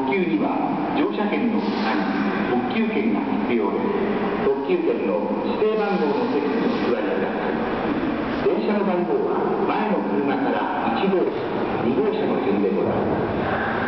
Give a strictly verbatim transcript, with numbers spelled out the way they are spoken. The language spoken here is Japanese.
急には乗車券の他に特急券が必要です。特急券の指定番号の席にお座りください。電車の番号は前の車からいち号車、に号車の順でございます。